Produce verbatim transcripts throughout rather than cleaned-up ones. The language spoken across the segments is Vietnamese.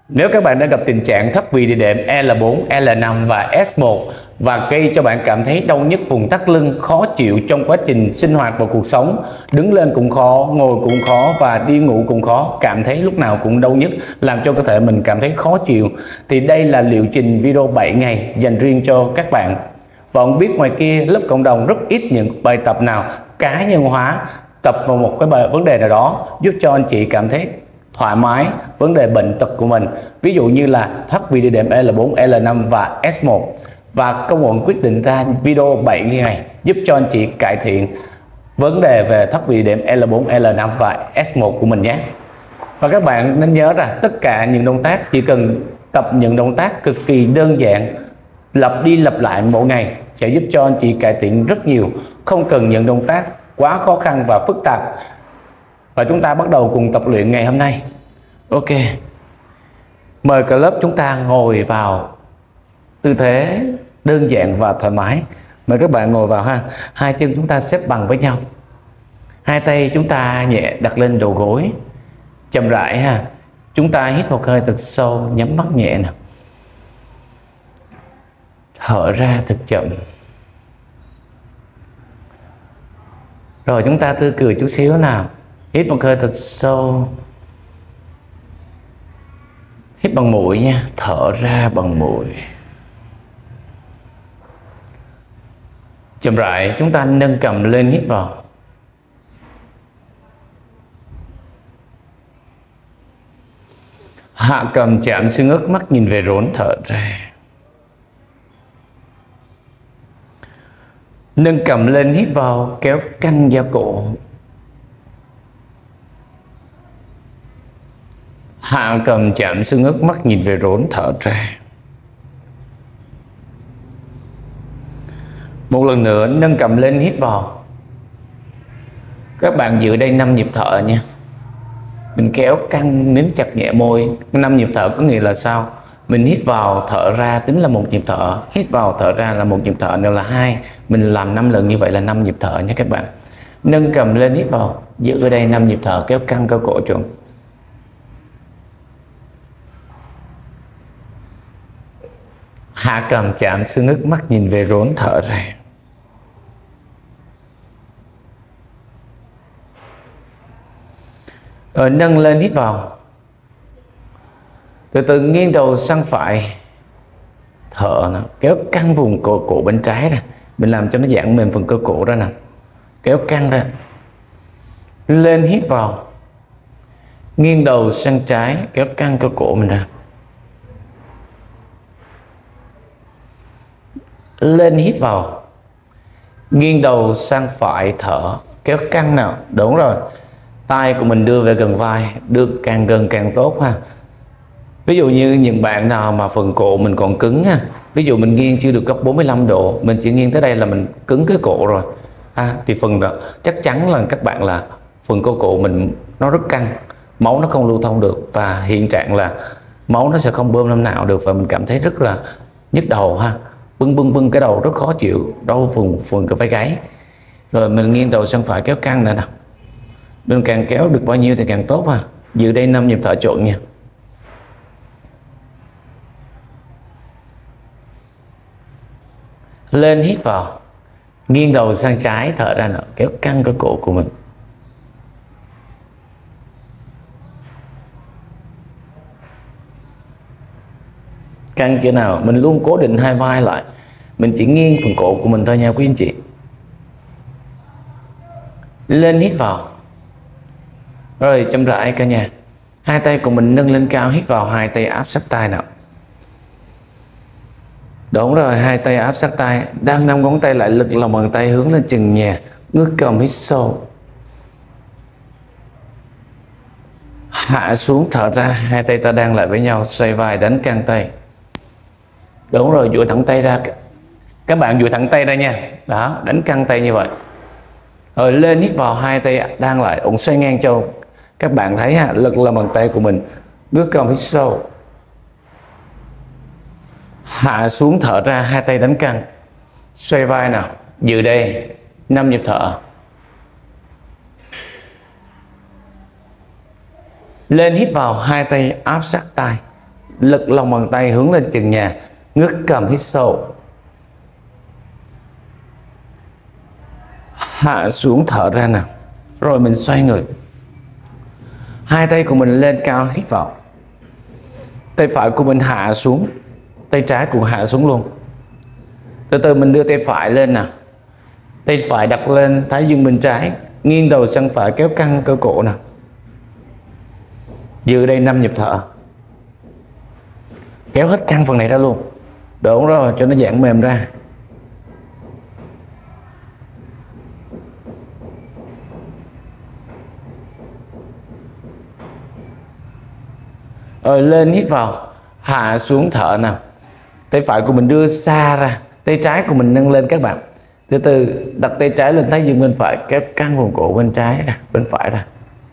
Nếu các bạn đã gặp tình trạng thấp vì địa đệm L bốn, L năm và S một và gây cho bạn cảm thấy đau nhức vùng thắt lưng, khó chịu trong quá trình sinh hoạt và cuộc sống, đứng lên cũng khó, ngồi cũng khó và đi ngủ cũng khó, cảm thấy lúc nào cũng đau nhức, làm cho cơ thể mình cảm thấy khó chịu, thì đây là liệu trình video bảy ngày dành riêng cho các bạn. Và không biết ngoài kia lớp cộng đồng rất ít những bài tập nào cá nhân hóa tập vào một cái bài vấn đề nào đó giúp cho anh chị cảm thấy thoải mái vấn đề bệnh tật của mình, ví dụ như là thoát vì địa đệm L bốn, L năm và S một. Và công luận quyết định ra video bảy ngày giúp cho anh chị cải thiện vấn đề về thoát vị địa đệm L bốn, L năm và S một của mình nhé. Và các bạn nên nhớ rằng tất cả những động tác chỉ cần tập những động tác cực kỳ đơn giản, lặp đi lặp lại mỗi ngày sẽ giúp cho anh chị cải thiện rất nhiều, không cần những động tác quá khó khăn và phức tạp. Và chúng ta bắt đầu cùng tập luyện ngày hôm nay. Ok, mời cả lớp chúng ta ngồi vào tư thế đơn giản và thoải mái. Mời các bạn ngồi vào ha. Hai chân chúng ta xếp bằng với nhau, hai tay chúng ta nhẹ đặt lên đầu gối, chậm rãi ha. Chúng ta hít một hơi thật sâu, nhắm mắt nhẹ nào, thở ra thật chậm. Rồi chúng ta tươi cười chút xíu nào. Hít một hơi thật sâu, hít bằng mũi nha, thở ra bằng mũi. Chậm rãi chúng ta nâng cầm lên, hít vào, hạ cầm chạm xương ức, mắt nhìn về rốn, thở ra. Nâng cầm lên, hít vào, kéo căng da cổ. Hạ cầm chạm xương ức, mắt nhìn về rốn, thở ra. Một lần nữa nâng cầm lên, hít vào. Các bạn giữ đây năm nhịp thở nha. Mình kéo căng, nín chặt nhẹ môi. Năm nhịp thở có nghĩa là sao? Mình hít vào thở ra tính là một nhịp thở, hít vào thở ra là một nhịp thở, nếu là hai, mình làm năm lần như vậy là năm nhịp thở nha các bạn. Nâng cầm lên, hít vào, giữ ở đây năm nhịp thở, kéo căng cơ cổ chuẩn. Hạ cầm chạm xương ức, mắt nhìn về rốn, thở ra. Rồi nâng lên, hít vào, từ từ nghiêng đầu sang phải, thở nào, kéo căng vùng cổ, cổ bên trái ra, mình làm cho nó giãn mềm phần cơ cổ ra nè, kéo căng ra. Lên, hít vào, nghiêng đầu sang trái, kéo căng cơ cổ mình ra. Lên, hít vào, nghiêng đầu sang phải, thở, kéo căng nào, đúng rồi. Tay của mình đưa về gần vai, đưa càng gần càng tốt ha. Ví dụ như những bạn nào mà phần cổ mình còn cứng ha, ví dụ mình nghiêng chưa được góc bốn mươi lăm độ, mình chỉ nghiêng tới đây là mình cứng cái cổ rồi ha, thì phần đó chắc chắn là các bạn là phần cơ cổ mình nó rất căng, máu nó không lưu thông được, và hiện trạng là máu nó sẽ không bơm năm nào được, và mình cảm thấy rất là nhức đầu ha, bưng bưng bưng cái đầu rất khó chịu, đau vùng phần cái vai gáy. Rồi mình nghiêng đầu sang phải, kéo căng này nào, mình càng kéo được bao nhiêu thì càng tốt ha. Giữ đây năm nhịp thở trộn nha. Lên, hít vào, nghiêng đầu sang trái, thở ra nào, kéo căng cái cổ của mình. Căng chưa nào? Mình luôn cố định hai vai lại, mình chỉ nghiêng phần cổ của mình thôi nha quý anh chị. Lên, hít vào. Rồi chậm rãi cả nhà, hai tay của mình nâng lên cao, hít vào, hai tay áp sát tai nào. Đúng rồi, hai tay áp sát tai, đang năm ngón tay lại, lực lòng bàn tay hướng lên chừng nhà, ngước cầm, hít sâu. Hạ xuống, thở ra, hai tay ta đang lại với nhau, xoay vai, đánh căng tay. Đúng rồi, duỗi thẳng tay ra. Các bạn duỗi thẳng tay ra nha. Đó, đánh căng tay như vậy. Rồi lên, hít vào, hai tay đang lại, ủng xoay ngang châu. Các bạn thấy ha, lực lòng bàn tay của mình, ngước cầm, hít sâu. Hạ xuống, thở ra, hai tay đánh căng, xoay vai nào, giữ đây năm nhịp thở. Lên, hít vào, hai tay áp sát tai, Lực lòng bàn tay hướng lên trần nhà, ngước cầm hít sâu, hạ xuống thở ra nào. Rồi mình xoay người, hai tay của mình lên cao hít vào, tay phải của mình hạ xuống, tay trái cũng hạ xuống luôn. Từ từ mình đưa tay phải lên nè, tay phải đặt lên thái dương bên trái, nghiêng đầu sang phải, kéo căng cơ cổ nè. Giữ đây năm nhịp thở, kéo hết căng phần này ra luôn. Đúng rồi, cho nó giãn mềm ra. Rồi lên hít vào, hạ xuống thở nào. Tay phải của mình đưa xa ra, tay trái của mình nâng lên các bạn. Từ từ đặt tay trái lên thái dương bên phải, kéo căng vùng cổ bên trái ra, bên phải ra.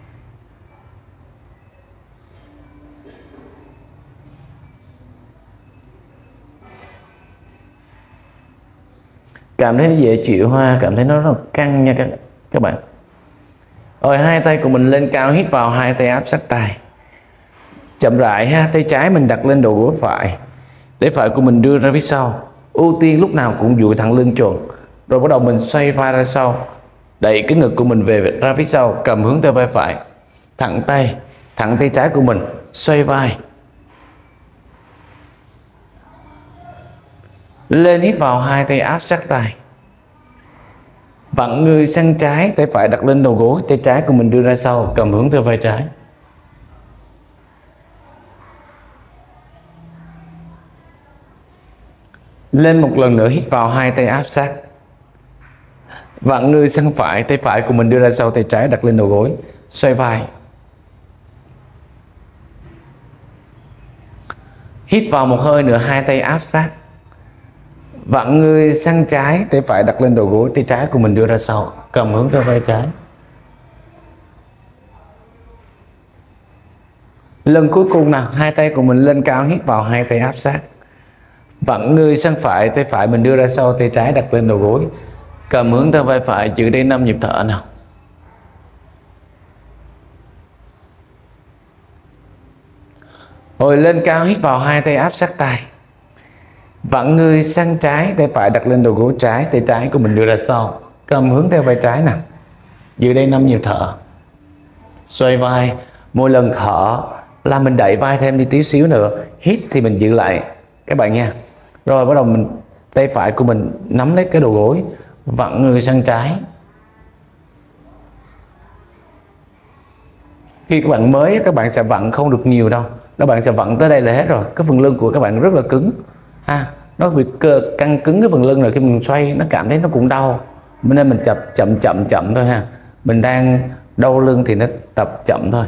Cảm thấy nó dễ chịu ha, cảm thấy nó rất là căng nha các, các bạn. Rồi hai tay của mình lên cao, hít vào, hai tay áp sát tay. Chậm rãi ha, tay trái mình đặt lên đầu gối phải, tay phải của mình đưa ra phía sau. Ưu tiên lúc nào cũng duỗi thẳng lưng chuẩn. Rồi bắt đầu mình xoay vai ra sau, đẩy cái ngực của mình về ra phía sau, cầm hướng tới vai phải, thẳng tay, thẳng tay trái của mình, xoay vai. Lên hít vào, hai tay áp sát tay. Vặn người sang trái, tay phải đặt lên đầu gối, tay trái của mình đưa ra sau, cầm hướng tới vai trái. Lên một lần nữa, hít vào, hai tay áp sát. Vặn người sang phải, tay phải của mình đưa ra sau, tay trái đặt lên đầu gối, xoay vai. Hít vào một hơi nữa, hai tay áp sát. Vặn người sang trái, tay phải đặt lên đầu gối, tay trái của mình đưa ra sau, cầm hướng tới vai trái. Lần cuối cùng nào, hai tay của mình lên cao, hít vào, hai tay áp sát. Vặn người sang phải, tay phải mình đưa ra sau, tay trái đặt lên đầu gối, cầm hướng tới vai phải. Giữ đây năm nhịp thở nào. Hồi lên cao, hít vào, hai tay áp sát tay. Vặn người sang trái, tay phải đặt lên đầu gối trái, tay trái của mình đưa ra sau, cầm hướng theo vai trái nào. Giữ đây năm nhịp thở. Xoay vai, mỗi lần thở là mình đẩy vai thêm đi tí xíu nữa, hít thì mình giữ lại các bạn nha. Rồi bắt đầu mình tay phải của mình nắm lấy cái đầu gối, vặn người sang trái. Khi các bạn mới, các bạn sẽ vặn không được nhiều đâu, các bạn sẽ vặn tới đây là hết rồi. Cái phần lưng của các bạn rất là cứng ha, nó bị cơ căng cứng cái phần lưng rồi, khi mình xoay nó cảm thấy nó cũng đau, nên mình tập chậm chậm chậm thôi ha. Mình đang đau lưng thì nó tập chậm thôi.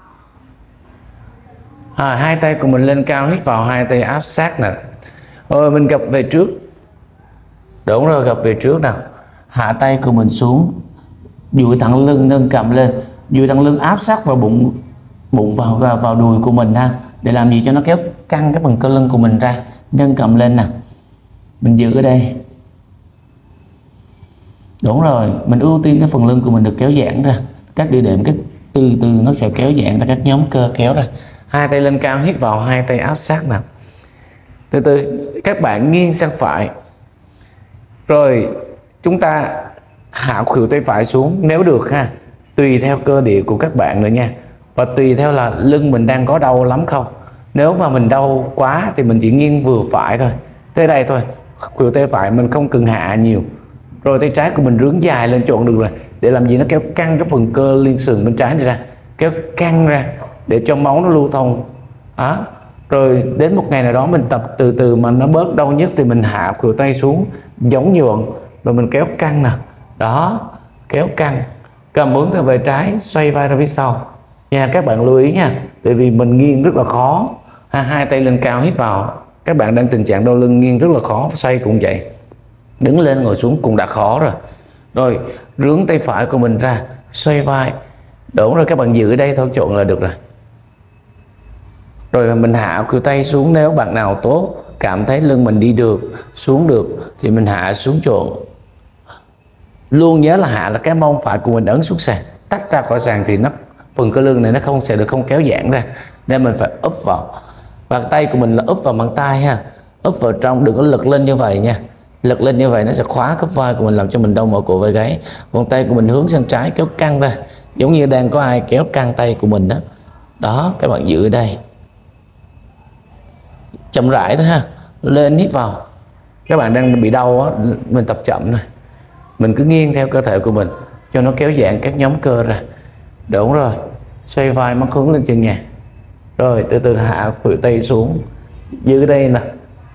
À, hai tay của mình lên cao, hít vào, hai tay áp sát nè. Rồi mình gập về trước. Đúng rồi, gập về trước nào. Hạ tay của mình xuống, duỗi thẳng lưng, nâng cầm lên, duỗi thẳng lưng áp sát vào bụng, bụng vào vào đùi của mình ha. Để làm gì cho nó kéo căng cái phần cơ lưng của mình ra. Nâng cầm lên nè, mình giữ ở đây. Đúng rồi, mình ưu tiên cái phần lưng của mình được kéo giãn ra. Các địa điểm cái từ từ nó sẽ kéo giãn ra, các nhóm cơ kéo ra. Hai tay lên cao, hít vào, hai tay áp sát nè. Từ từ các bạn nghiêng sang phải. Rồi chúng ta hạ khuỷu tay phải xuống nếu được ha, tùy theo cơ địa của các bạn nữa nha, và tùy theo là lưng mình đang có đau lắm không. Nếu mà mình đau quá thì mình chỉ nghiêng vừa phải thôi, tới đây thôi, khuỷu tay phải mình không cần hạ nhiều. Rồi tay trái của mình rướn dài lên trộn được rồi, để làm gì nó kéo căng cái phần cơ liên sườn bên trái này ra, kéo căng ra để cho máu nó lưu thông đó. Rồi đến một ngày nào đó mình tập từ từ mà nó bớt đau nhất thì mình hạ khuỷu tay xuống giống nhuận, rồi mình kéo căng nè, đó, kéo căng, cầm hướng theo về trái, xoay vai ra phía sau nha. Các bạn lưu ý nha, tại vì mình nghiêng rất là khó ha. Hai tay lên cao, hít vào, các bạn đang tình trạng đau lưng nghiêng rất là khó, xoay cũng vậy, đứng lên ngồi xuống cũng đã khó rồi. Rồi rướn tay phải của mình ra, xoay vai, đúng rồi, các bạn giữ ở đây thôi, trộn là được rồi. Rồi mình hạ khuỷu tay xuống, nếu bạn nào tốt cảm thấy lưng mình đi được, xuống được thì mình hạ xuống trộn. Luôn nhớ là hạ là cái mông phải của mình ấn xuống sàn, tách ra khỏi sàn thì nó phần cơ lưng này nó không sẽ được không kéo giãn ra, nên mình phải úp vào. Và tay của mình là úp vào bàn tay ha, úp vào trong, đừng có lực lên như vậy nha. Lực lên như vậy nó sẽ khóa khớp vai của mình, làm cho mình đau mỏi cổ vai gáy. Còn tay của mình hướng sang trái, kéo căng ra, giống như đang có ai kéo căng tay của mình đó. Đó, các bạn giữ ở đây, chậm rãi thôi ha. Lên hít vào. Các bạn đang bị đau á, mình tập chậm này, mình cứ nghiêng theo cơ thể của mình cho nó kéo giãn các nhóm cơ ra. Đúng rồi, xoay vai, mắt hướng lên chân nhà. Rồi từ từ hạ khuỷu tay xuống, giữ đây nè.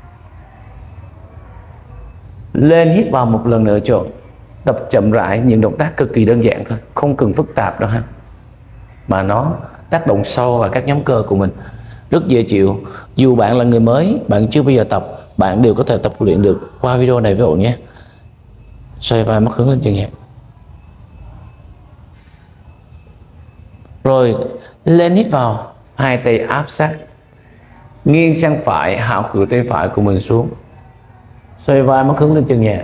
Lên hít vào một lần nữa trộn. Tập chậm rãi, những động tác cực kỳ đơn giản thôi, không cần phức tạp đâu ha, mà nó tác động sâu vào các nhóm cơ của mình, rất dễ chịu. Dù bạn là người mới, bạn chưa bao giờ tập, bạn đều có thể tập luyện được qua video này với ổn nhé. Xoay vai, mắt hướng lên chân nhẹ. Rồi lên hít vào, hai tay áp sát, nghiêng sang phải, hạ khuỷu tay phải của mình xuống. Xoay vai, mắt hướng lên chân nhẹ.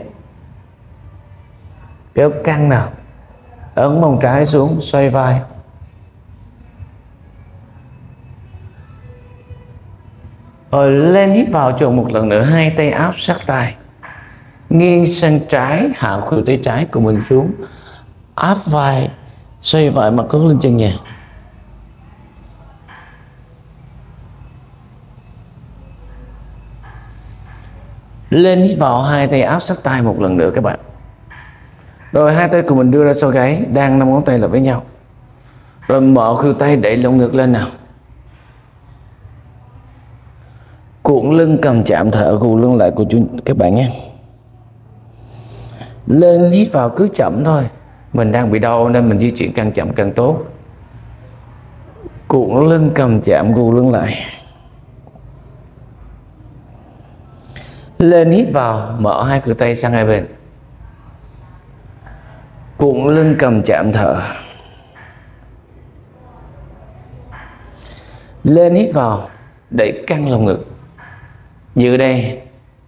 Kéo căng nào, ấn mông trái xuống, xoay vai. Rồi lên hít vào trộn một lần nữa, hai tay áp sát tay, nghiêng sang trái, hạ khuỷu tay trái của mình xuống, áp vai, xoay vai, mặt hướng lên chân nhà. Lên hít vào, hai tay áp sát tay một lần nữa các bạn. Rồi hai tay của mình đưa ra sau gáy, đang năm ngón tay là với nhau. Rồi mở khuỷu tay, đẩy lồng ngực lên nào. Cuộn lưng, cầm chạm thở, gù lưng lại của chúng các bạn nhé. Lên hít vào cứ chậm thôi, mình đang bị đau nên mình di chuyển càng chậm càng tốt. Cuộn lưng, cầm chạm, gù lưng lại. Lên hít vào, mở hai khuỷu tay sang hai bên. Cuộn lưng, cầm chạm thở. Lên hít vào, đẩy căng lồng ngực. Giữ đây.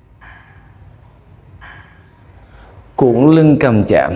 Cuộn lưng, cầm chạm.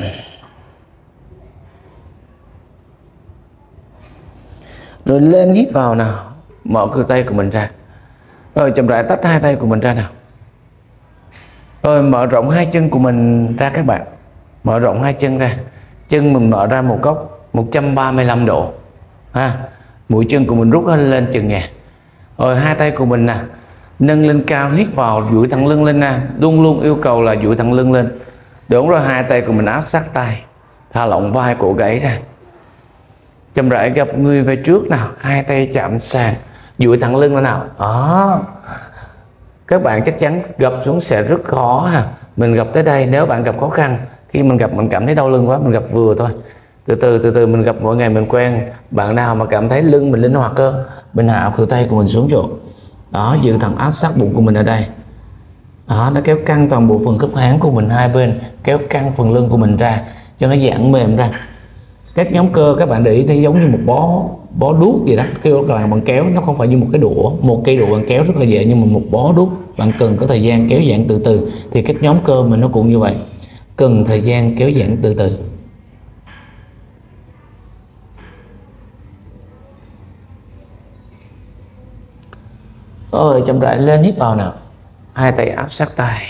Rồi lên hít vào nào, mở khuỷu tay của mình ra. Rồi chậm rãi tách hai tay của mình ra nào. Rồi mở rộng hai chân của mình ra các bạn. Mở rộng hai chân ra. Chân mình mở ra một góc một trăm ba mươi lăm độ ha. Mũi chân của mình rút lên chừng nhà. Rồi hai tay của mình nè, nâng lên cao, hít vào, duỗi thẳng lưng lên nè. Luôn luôn yêu cầu là duỗi thẳng lưng lên. Đúng rồi, hai tay của mình áp sát tay, thả lỏng vai cổ gáy ra. Chậm rãi gập người về trước nào, hai tay chạm sàn, duỗi thẳng lưng lên nào. Đó. Các bạn chắc chắn gập xuống sẽ rất khó ha. Mình gập tới đây, nếu bạn gặp khó khăn, khi mình gặp mình cảm thấy đau lưng quá, mình gập vừa thôi. Từ từ từ từ mình gập mỗi ngày mình quen. Bạn nào mà cảm thấy lưng mình linh hoạt cơ, mình hạ khuỷu tay của mình xuống chỗ. Đó, giữ thẳng áp sát bụng của mình ở đây. Đó, nó kéo căng toàn bộ phần khớp háng của mình hai bên, kéo căng phần lưng của mình ra cho nó giãn mềm ra. Các nhóm cơ các bạn để ý nó giống như một bó bó đuốc gì đó. Khi các bạn bạn kéo, nó không phải như một cái đũa, một cây đũa bạn kéo rất là dễ, nhưng mà một bó đuốc bạn cần có thời gian kéo giãn từ từ. Thì các nhóm cơ mình nó cũng như vậy, cần thời gian kéo giãn từ từ. Rồi chậm rãi lên hít vào nào, hai tay áp sát tay,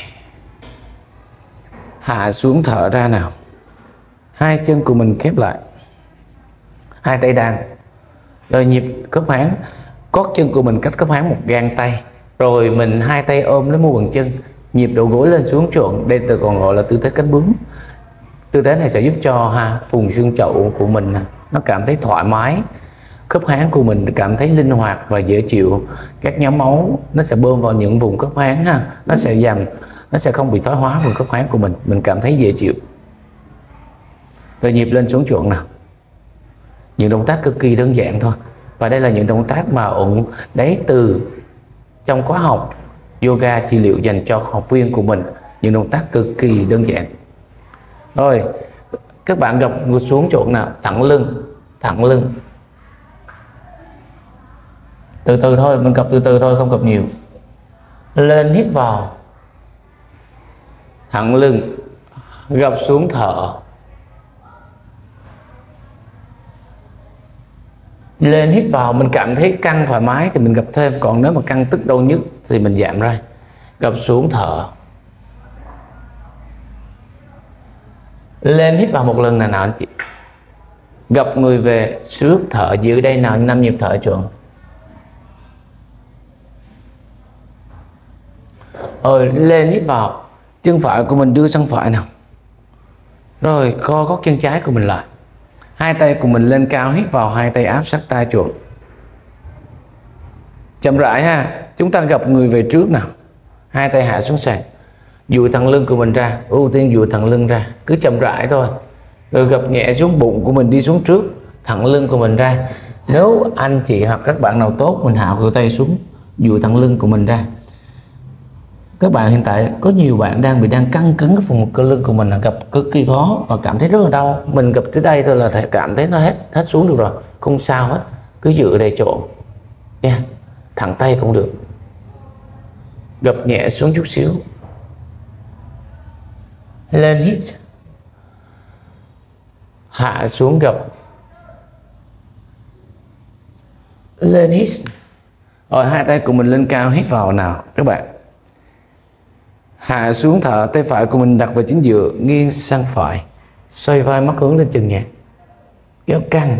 hạ xuống thở ra nào. Hai chân của mình khép lại, hai tay đàn. Rồi nhịp khớp háng, gót chân của mình cách khớp háng một gang tay. Rồi mình hai tay ôm lấy mu bàn chân, nhịp đầu gối lên xuống trộn. Đây tôi còn gọi là tư thế cánh bướm. Tư thế này sẽ giúp cho ha vùng xương chậu của mình nó cảm thấy thoải mái, khớp háng của mình cảm thấy linh hoạt và dễ chịu. Các nhóm máu nó sẽ bơm vào những vùng khớp háng ha, nó sẽ giảm, nó sẽ không bị thoái hóa vùng khớp háng của mình, mình cảm thấy dễ chịu. Rồi nhịp lên xuống trộn nào. Những động tác cực kỳ đơn giản thôi, và đây là những động tác mà ổn lấy từ trong khóa học yoga trị liệu dành cho học viên của mình. Những động tác cực kỳ đơn giản. Rồi các bạn gập ngược xuống trộn nào, thẳng lưng, thẳng lưng. Từ từ thôi, mình gập từ từ thôi, không gập nhiều. Lên hít vào, thẳng lưng, gập xuống thở. Lên hít vào mình cảm thấy căng thoải mái thì mình gập thêm, còn nếu mà căng tức đau nhức thì mình giảm ra. Gập xuống thở. Lên hít vào một lần là nào anh chị. Gập người về trước thở giữ đây nào, năm nhịp thở chuẩn. Rồi lên hít vào, chân phải của mình đưa sang phải nào. Rồi co gót chân trái của mình lại. Hai tay của mình lên cao, hít vào, hai tay áp sát tay chuột. Chậm rãi ha, chúng ta gập người về trước nào. Hai tay hạ xuống sàn. Duỗi thẳng lưng của mình ra, ưu tiên duỗi thẳng lưng ra, cứ chậm rãi thôi. Rồi gập nhẹ xuống, bụng của mình đi xuống trước, thẳng lưng của mình ra. Nếu anh chị hoặc các bạn nào tốt, mình hạ khuỷu tay xuống, duỗi thẳng lưng của mình ra. Các bạn hiện tại có nhiều bạn đang bị đang căng cứng cái phần cơ lưng của mình là gặp cực kỳ khó và cảm thấy rất là đau. Mình gập tới đây thôi là thể cảm thấy nó hết hết xuống được rồi, không sao hết, cứ giữ ở đây chỗ nha. Yeah. Thẳng tay cũng được, gập nhẹ xuống chút xíu, lên hít, hạ xuống gập, lên hít. Rồi hai tay của mình lên cao, hít vào nào các bạn. Hạ xuống thở, tay phải của mình đặt vào chính giữa, nghiêng sang phải, xoay vai mắt hướng lên chân nhẹ, kéo căng.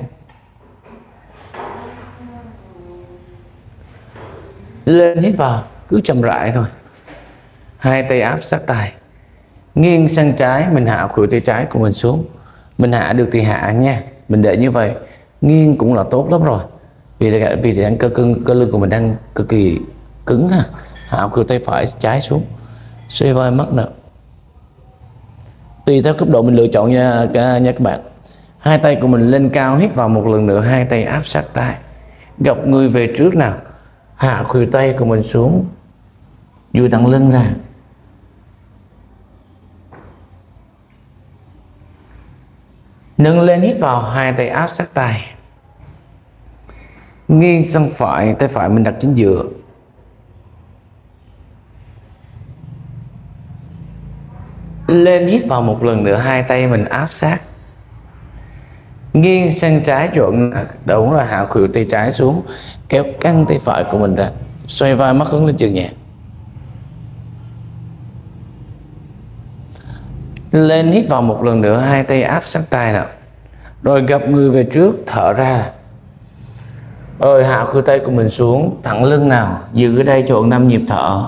Lên hít vào, cứ chậm rãi thôi. Hai tay áp sát tay, nghiêng sang trái, mình hạ khuỷu tay trái của mình xuống. Mình hạ được thì hạ nha, mình để như vậy. Nghiêng cũng là tốt lắm rồi, vì là vì đang cơ cưng cơ lưng của mình đang cực kỳ cứng ha. Hạ khuỷu tay phải trái xuống, xoay vai mắt nè, tùy theo cấp độ mình lựa chọn nha, nha các bạn. Hai tay của mình lên cao, hít vào một lần nữa, hai tay áp sát tay, gập người về trước nào, hạ khuỷu tay của mình xuống, duỗi thẳng lưng ra. Nâng lên, hít vào, hai tay áp sát tay, nghiêng sang phải, tay phải mình đặt chính giữa. Lên hít vào một lần nữa, hai tay mình áp sát, nghiêng sang trái chuẩn, đúng là hạ khuỷu tay trái xuống, kéo căng tay phải của mình ra, xoay vai mắt hướng lên chân nhẹ. Lên hít vào một lần nữa, hai tay áp sát tay nào. Rồi gập người về trước, thở ra. Rồi hạ khuỷu tay của mình xuống, thẳng lưng nào, giữ ở đây chỗ năm nhịp thở.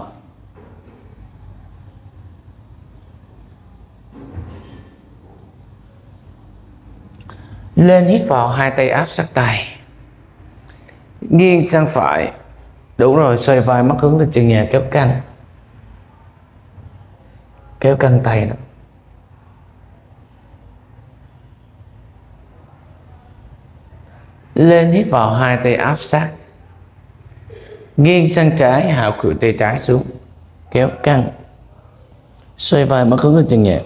Lên hít vào, hai tay áp sát tay, nghiêng sang phải, đúng rồi, xoay vai mắt hướng lên chân nhẹ, kéo căng, kéo căng tay đó. Lên hít vào, hai tay áp sát, nghiêng sang trái, hạ khuỷu tay trái xuống, kéo căng, xoay vai mắt hướng lên chân nhẹ.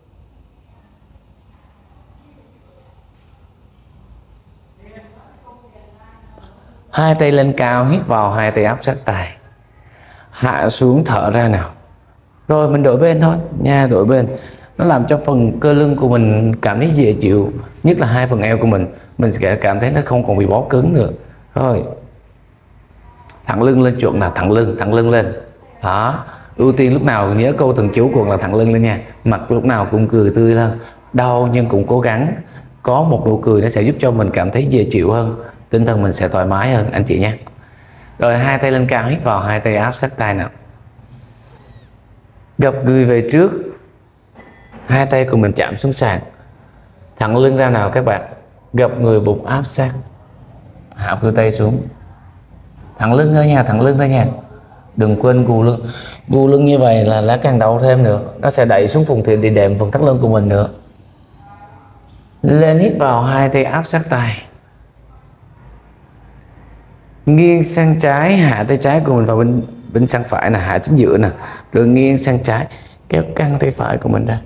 Hai tay lên cao, hít vào, hai tay áp sát tay, hạ xuống thở ra nào. Rồi mình đổi bên thôi nha, đổi bên. Nó làm cho phần cơ lưng của mình cảm thấy dễ chịu, nhất là hai phần eo của mình, mình sẽ cảm thấy nó không còn bị bó cứng nữa. Rồi thẳng lưng lên chuẩn nào, thẳng lưng, thẳng lưng lên. Đó, ưu tiên lúc nào nhớ câu thần chú của là thẳng lưng lên nha. Mặt lúc nào cũng cười tươi lên, đau nhưng cũng cố gắng có một nụ cười, nó sẽ giúp cho mình cảm thấy dễ chịu hơn, tinh thần mình sẽ thoải mái hơn anh chị nhé. Rồi hai tay lên cao, hít vào, hai tay áp sát tay nào, gập người về trước, hai tay của mình chạm xuống sàn, thẳng lưng ra nào các bạn, gập người bụng áp sát, hạ khuỷu tay xuống, thẳng lưng thôi nha, thẳng lưng thôi nha, đừng quên gù lưng. Gù lưng như vậy là lá càng đau thêm nữa, nó sẽ đẩy xuống vùng thịt đi đệm phần thắt lưng của mình nữa. Lên hít vào, hai tay áp sát tay, nghiêng sang trái, hạ tay trái của mình vào bên bên sang phải nè, hạ chính giữa nè, rồi nghiêng sang trái, kéo căng tay phải của mình ra.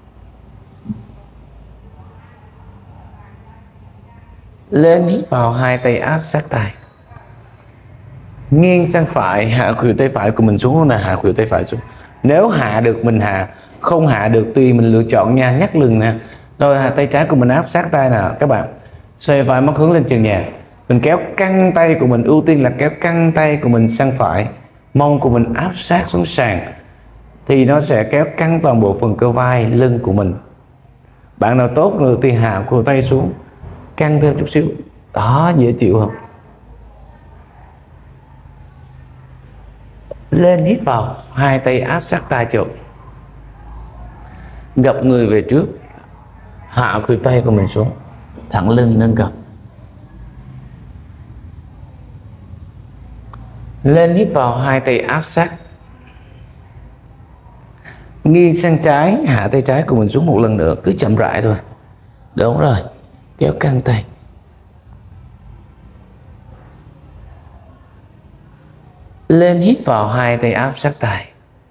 Lên hít vào, hai tay áp sát tay, nghiêng sang phải, hạ khuỷu tay phải của mình xuống luôn nè, hạ khuỷu tay phải xuống. Nếu hạ được mình hạ, không hạ được tùy mình lựa chọn nha, nhắc lưng nè. Rồi hạ tay trái của mình áp sát tay nè các bạn, xoay vai mắt hướng lên chân nhẹ, Mình kéo căng tay của mình, ưu tiên là kéo căng tay của mình sang phải, mông của mình áp sát xuống sàn, thì nó sẽ kéo căng toàn bộ phần cơ vai, lưng của mình. Bạn nào tốt nữa thì hạ cổ tay xuống, căng thêm chút xíu. Đó, dễ chịu không? Lên hít vào, hai tay áp sát tai chỗ, gập người về trước, hạ khuỷu tay của mình xuống, thẳng lưng nâng cầm. Lên hít vào, hai tay áp sát, nghiêng sang trái, hạ tay trái của mình xuống một lần nữa, cứ chậm rãi thôi. Đúng rồi, kéo căng tay. Lên hít vào, hai tay áp sát tai,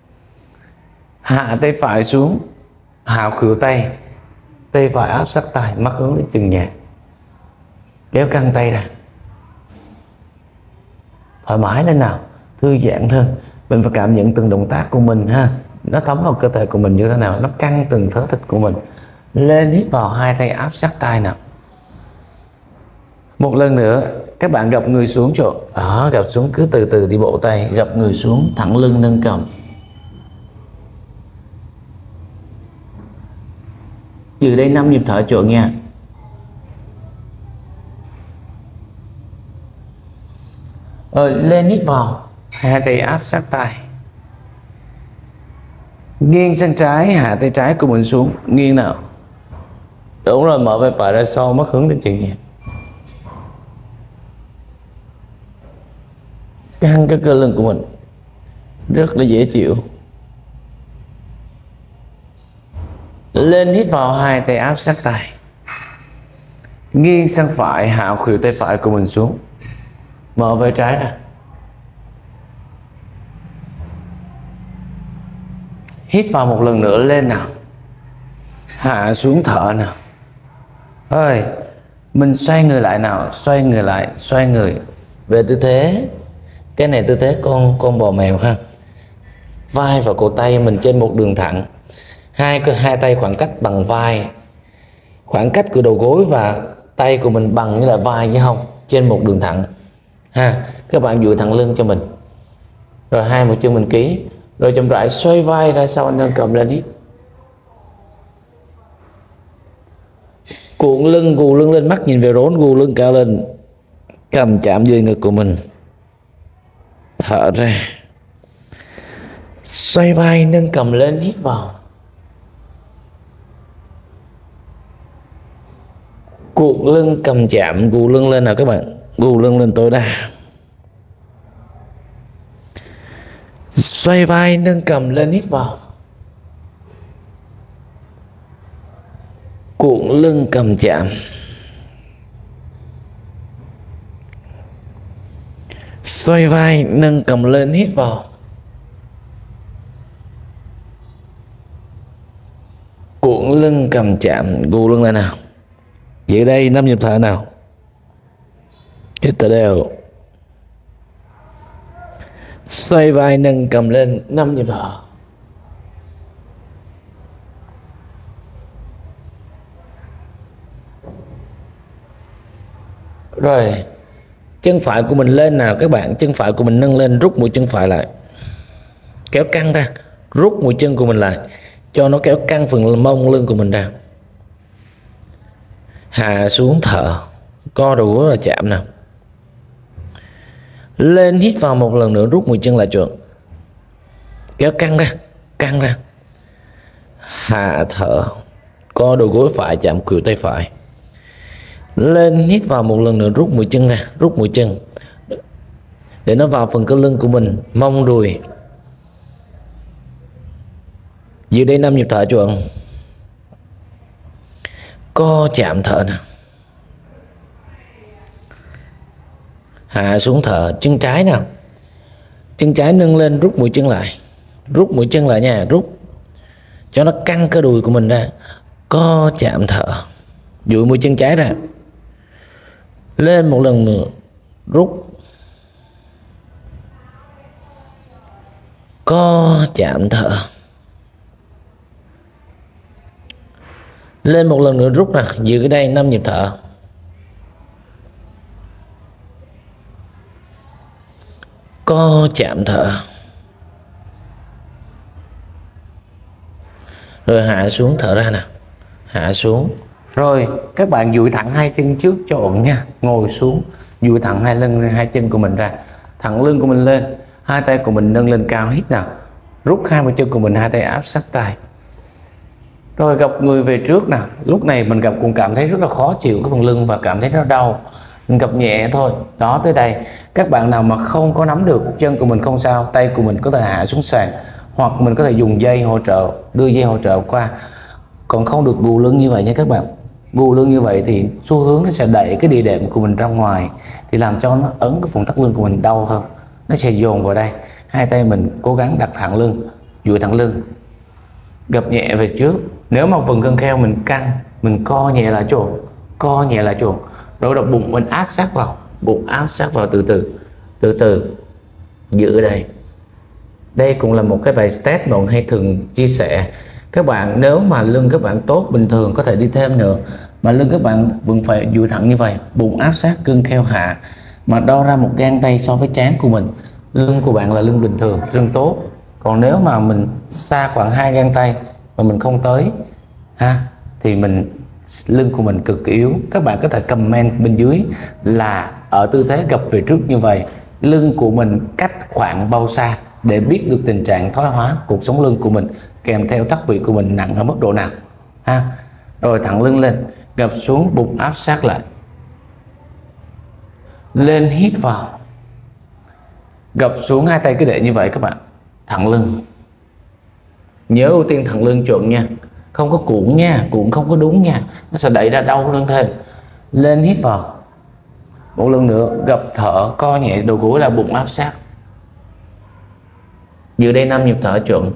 hạ tay phải xuống, hạ khuỷu tay, tay phải áp sát tai, mắt hướng lên chừng nhẹ, kéo căng tay ra. Thoải mái lên nào, thư giãn hơn. Mình phải cảm nhận từng động tác của mình ha, nó thấm vào cơ thể của mình như thế nào, nó căng từng thớ thịt của mình. Lên hít vào, hai tay áp sát tai nào. Một lần nữa, các bạn gập người xuống chỗ đó, gập xuống, cứ từ từ đi bộ tay, gập người xuống, thẳng lưng nâng cầm. Từ đây năm nhịp thở chỗ nha. Rồi lên hít vào, hai tay áp sát tai, nghiêng sang trái, hạ tay trái của mình xuống, nghiêng nào. Đúng rồi, mở vai phải ra sau, mắt hướng lên chừng nhẹ. Căng cái cơ lưng của mình, rất là dễ chịu. Lên hít vào, hai tay áp sát tai, nghiêng sang phải, hạ khuỷu tay phải của mình xuống, mở vai trái ra. Hít vào một lần nữa, lên nào, hạ xuống thở nào. Ơi, mình xoay người lại nào, xoay người lại, xoay người về tư thế. Cái này tư thế con con bò mèo ha. Vai và cổ tay mình trên một đường thẳng, hai hai tay khoảng cách bằng vai, khoảng cách của đầu gối và tay của mình bằng như là vai với hông, trên một đường thẳng ha. Các bạn duỗi thẳng lưng cho mình, rồi hai một chân mình ký, rồi chậm rãi xoay vai ra sau, nâng cầm lên hít. Cuộn lưng, gù lưng lên, mắt nhìn về rốn, gù lưng cao lên, cầm chạm dưới ngực của mình, thở ra, xoay vai, nâng cầm lên, hít vào. Cuộn lưng, cầm chạm, gù lưng lên nào các bạn, gù lưng lên tối đa. Xoay vai, nâng cầm lên, hít vào. Cuộn lưng, cầm chạm. Xoay vai, nâng cầm lên, hít vào. Cuộn lưng, cầm chạm, gù lưng lên nào. Vậy đây năm nhịp thở nào. Hít thở đều. Xoay vai, nâng cầm lên, năm nhịp thở. Rồi, chân phải của mình lên nào các bạn, chân phải của mình nâng lên, rút mũi chân phải lại, kéo căng ra, rút mũi chân của mình lại, cho nó kéo căng phần mông lưng của mình ra. Hạ xuống thở, co đầu gối là chạm nào. Lên hít vào một lần nữa, rút mũi chân lại chỗ, kéo căng ra, căng ra. Hạ thở, co đầu gối phải chạm khuỷu tay phải. Lên hít vào một lần nữa, rút mũi chân ra, rút mũi chân để nó vào phần cơ lưng của mình, mông đùi. Dưới đây năm nhịp thở chuộng, co chạm thở nào. Hạ xuống thở, chân trái nào, chân trái nâng lên, rút mũi chân lại, rút mũi chân lại nha, rút cho nó căng cơ đùi của mình ra, co chạm thở, duỗi mũi chân trái ra. Lên một lần nữa, rút, co chạm thở. Lên một lần nữa, rút nè, giữ cái đây năm nhịp thở. co chạm thở. Rồi hạ xuống, thở ra nào, hạ xuống. Rồi các bạn duỗi thẳng hai chân trước cho ổn nha, ngồi xuống, duỗi thẳng hai lưng hai chân của mình ra, thẳng lưng của mình lên, hai tay của mình nâng lên cao, hít nào, rút hai bàn chân của mình, hai tay áp sát tay. Rồi gập người về trước nào. Lúc này mình gặp cũng cảm thấy rất là khó chịu cái phần lưng và cảm thấy nó đau, mình gập nhẹ thôi. Đó, tới đây các bạn nào mà không có nắm được chân của mình không sao, tay của mình có thể hạ xuống sàn, hoặc mình có thể dùng dây hỗ trợ, đưa dây hỗ trợ qua. Còn không được gù lưng như vậy nha các bạn. Gù lưng như vậy thì xu hướng nó sẽ đẩy cái địa đệm của mình ra ngoài, thì làm cho nó ấn cái vùng thắt lưng của mình đau hơn, nó sẽ dồn vào đây. Hai tay mình cố gắng đặt thẳng lưng, duỗi thẳng lưng, gập nhẹ về trước. Nếu mà phần gân kheo mình căng, mình co nhẹ lại chỗ, co nhẹ lại chỗ, rồi đầu bụng mình áp sát vào, bụng áp sát vào, từ từ từ từ giữ ở đây. Đây cũng là một cái bài test mà mình hay thường chia sẻ các bạn. Nếu mà lưng các bạn tốt, bình thường có thể đi thêm nữa, mà lưng các bạn vẫn phải duỗi thẳng như vậy, bụng áp sát, gân kheo hạ, mà đo ra một gang tay so với trán của mình, lưng của bạn là lưng bình thường, lưng tốt. Còn nếu mà mình xa khoảng hai gang tay mà mình không tới ha, thì mình lưng của mình cực kỳ yếu. Các bạn có thể comment bên dưới là ở tư thế gập về trước như vậy, lưng của mình cách khoảng bao xa, để biết được tình trạng thoái hóa cột sống lưng của mình, kèm theo thắt vị của mình nặng ở mức độ nào ha. Rồi thẳng lưng lên, gập xuống, bụng áp sát lại, lên hít vào, gập xuống, hai tay cứ để như vậy các bạn. Thẳng lưng, nhớ ưu tiên thẳng lưng chuẩn nha, không có cuộn nha, cuộn không có đúng nha, nó sẽ đẩy ra đau lưng thêm. Lên hít vào, một lần nữa gập thở, co nhẹ đầu gối là bụng áp sát, giữ đây năm nhịp thở chuẩn.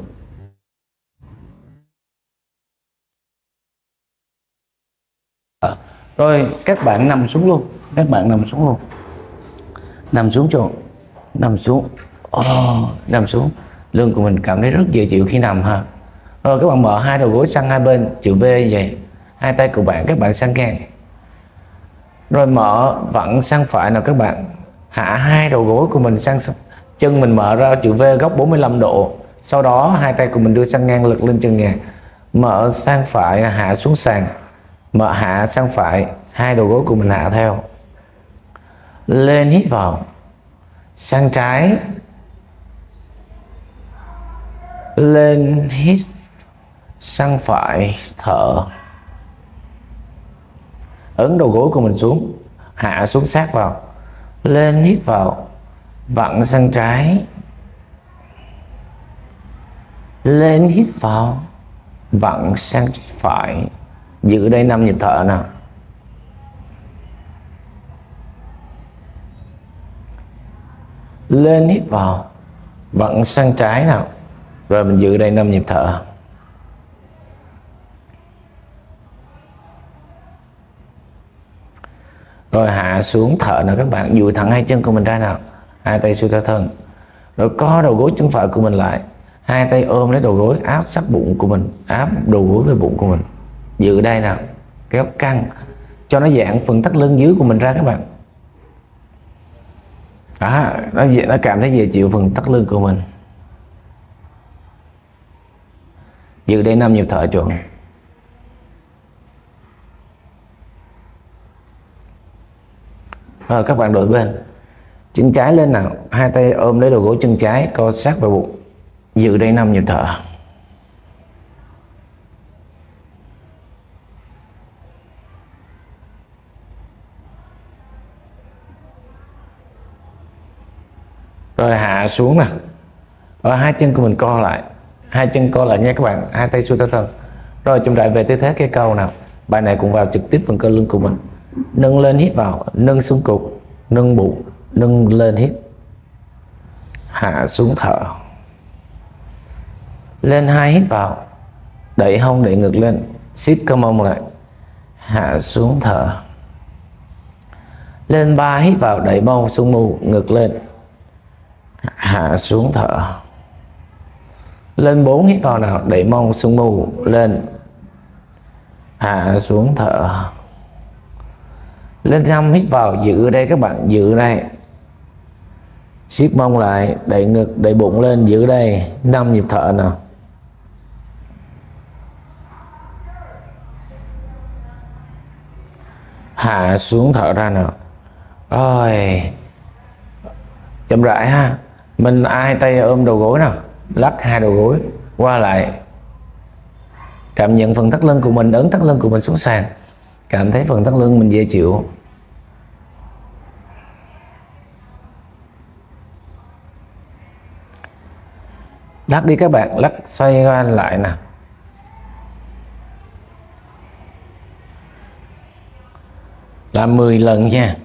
Rồi các bạn nằm xuống luôn, các bạn nằm xuống luôn, nằm xuống chỗ, nằm xuống, oh, nằm xuống. Lưng của mình cảm thấy rất dễ chịu khi nằm ha. Rồi các bạn mở hai đầu gối sang hai bên chữ V như vậy, hai tay của bạn các bạn sang ngang. Rồi mở vặn sang phải nào các bạn, hạ hai đầu gối của mình sang, chân mình mở ra chữ V góc bốn mươi lăm độ. Sau đó hai tay của mình đưa sang ngang, lực lên chân nhà, mở sang phải, hạ xuống sàn, mở hạ sang phải, hai đầu gối của mình hạ theo. Lên hít vào, sang trái, lên hít, sang phải, thở, ấn đầu gối của mình xuống, hạ xuống sát vào, lên hít vào, vặn sang trái, lên hít vào, vặn sang phải, giữ đây năm nhịp thở nào. Lên hít vào, vặn sang trái nào, rồi mình giữ đây năm nhịp thở. Rồi hạ xuống, thở nào các bạn, duỗi thẳng hai chân của mình ra nào, hai tay xuôi theo thân, rồi co đầu gối chân phải của mình lại, hai tay ôm lấy đầu gối, áp sát bụng của mình, áp đầu gối với bụng của mình, giữ đây nào, kéo căng cho nó giãn phần thắt lưng dưới của mình ra các bạn. À, nó nó cảm thấy dễ chịu phần thắt lưng của mình. Giữ đây năm nhịp thở chuẩn. Rồi các bạn đổi bên, chân trái lên nào, hai tay ôm lấy đầu gối chân trái, co sát vào bụng, giữ đây năm nhịp thở. Rồi hạ xuống nè, ở hai chân của mình co lại, hai chân co lại nha các bạn, hai tay xuôi theo thân. Rồi chậm rãi về tư thế cây cầu nào, bài này cũng vào trực tiếp phần cơ lưng của mình. Nâng lên hít vào, nâng xương cục, nâng bụng, nâng lên hít, hạ xuống thở. Lên hai hít vào, đẩy hông đẩy ngực lên, siết cơ mông lại, hạ xuống thở. Lên ba hít vào, đẩy mông xuống mu, ngực lên, hạ xuống thở. Lên bốn hít vào nào, đẩy mông xuống mu, lên, hạ xuống thở. Lên năm hít vào, giữ ở đây các bạn, giữ ở đây, siết mông lại, đẩy ngực, đẩy bụng lên, giữ đây năm nhịp thở nào. Hạ xuống thở ra nào. Rồi chậm rãi ha, mình hai tay ôm đầu gối nào, lắc hai đầu gối qua lại, cảm nhận phần thắt lưng của mình, ấn thắt lưng của mình xuống sàn, cảm thấy phần thắt lưng mình dễ chịu. Lắc đi các bạn, lắc xoay qua lại nè. Làm mười lần nha.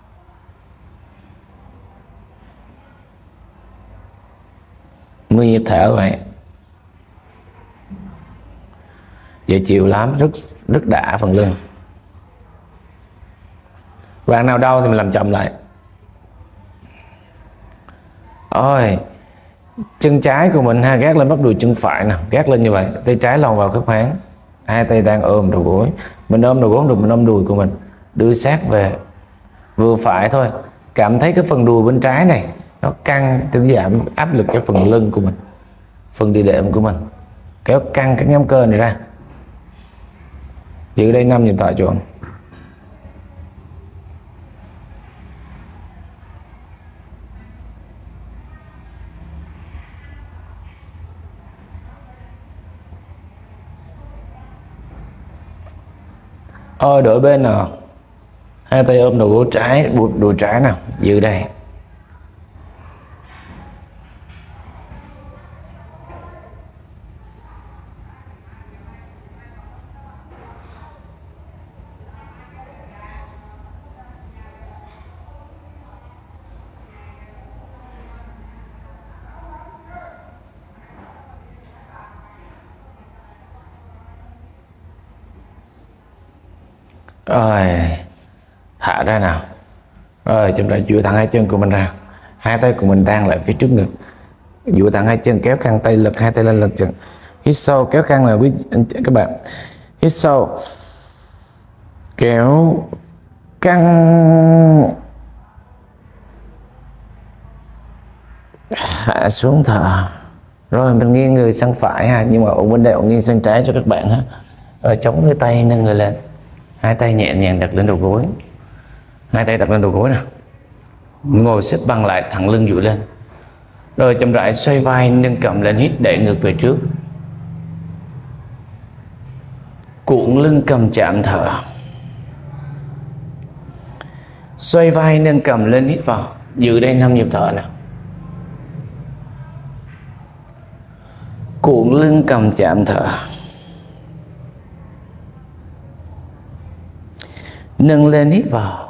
mười nhịp thở vậy. Dễ chịu lắm, rất rất đã phần lưng. Bạn nào đau thì mình làm chậm lại. Ôi, chân trái của mình ha, gác lên bắp đùi chân phải nè, gác lên như vậy, tay trái lòng vào khớp háng, hai tay đang ôm đầu gối. Mình ôm đầu gối không được, mình ôm đùi của mình, đưa sát về, vừa phải thôi. Cảm thấy cái phần đùi bên trái này nó căng, để giảm áp lực cho phần lưng của mình, phần đùi đệm của mình, kéo căng các nhóm cơ này ra. Giữ đây năm nhịp thở chuẩn. Ôi, đổi bên nào, hai tay ôm đầu gối trái, buộc đùi trái nào, giữ đây. Rồi thả ra nào. Rồi chậm rãi duỗi thẳng hai chân của mình ra, hai tay của mình đang lại phía trước ngực, duỗi thẳng hai chân, kéo căng tay, lực hai tay lên lực chân. Hít sâu, kéo căng là quý các bạn. Hít sâu, kéo căng, hạ xuống thở. Rồi mình nghiêng người sang phải ha, nhưng mà ở bên đây cũng nghiêng sang trái cho các bạn ha. Rồi chống người tay nâng người lên, hai tay nhẹ nhàng đặt lên đầu gối, hai tay đặt lên đầu gối nè, ngồi xếp bằng lại, thẳng lưng duỗi lên. Rồi chậm rãi xoay vai, nâng cầm lên, hít đẩy ngược về trước, cuộn lưng cầm chạm thở, xoay vai nâng cầm lên, hít vào, giữ đây năm nhịp thở nào. Cuộn lưng cầm chạm thở, nâng lên, hít vào.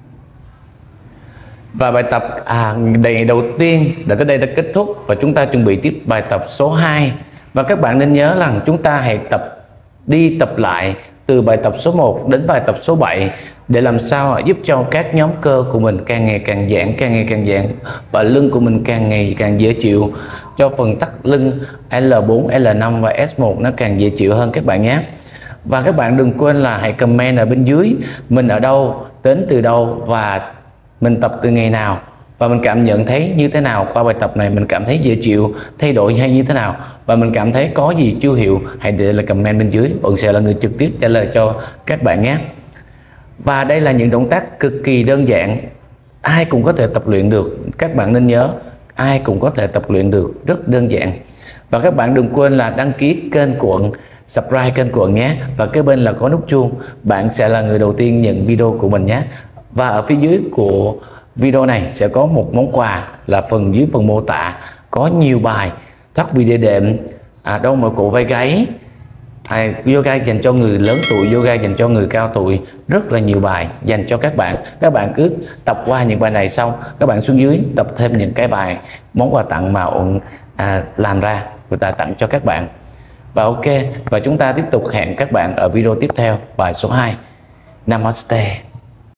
Và bài tập à, đầy đầu tiên đã tới đây đã kết thúc, và chúng ta chuẩn bị tiếp bài tập số hai. Và các bạn nên nhớ rằng chúng ta hãy tập đi tập lại từ bài tập số một đến bài tập số bảy để làm sao giúp cho các nhóm cơ của mình càng ngày càng giãn, càng ngày càng giãn, và lưng của mình càng ngày càng dễ chịu, cho phần thắt lưng L bốn, L năm và S một nó càng dễ chịu hơn các bạn nhé. Và các bạn đừng quên là hãy comment ở bên dưới mình ở đâu, đến từ đâu và mình tập từ ngày nào, và mình cảm nhận thấy như thế nào qua bài tập này. Mình cảm thấy dễ chịu, thay đổi hay như thế nào, và mình cảm thấy có gì chưa hiểu, hãy để lại comment bên dưới, Bận sẽ là người trực tiếp trả lời cho các bạn nhé. Và đây là những động tác cực kỳ đơn giản, ai cũng có thể tập luyện được. Các bạn nên nhớ, ai cũng có thể tập luyện được, rất đơn giản. Và các bạn đừng quên là đăng ký kênh của Ẩn, subscribe kênh của Ẩn nhé, và kế bên là có nút chuông, bạn sẽ là người đầu tiên nhận video của mình nhé. Và ở phía dưới của video này sẽ có một món quà, là phần dưới phần mô tả có nhiều bài thoát vị đĩa đệm, à, đau mỏi cổ vai gáy, à, yoga dành cho người lớn tuổi, yoga dành cho người cao tuổi, rất là nhiều bài dành cho các bạn. Các bạn cứ tập qua những bài này xong, các bạn xuống dưới tập thêm những cái bài món quà tặng mà Ẩn à, làm ra, người ta tặng cho các bạn. Và ok, và chúng ta tiếp tục hẹn các bạn ở video tiếp theo, bài số hai. Namaste.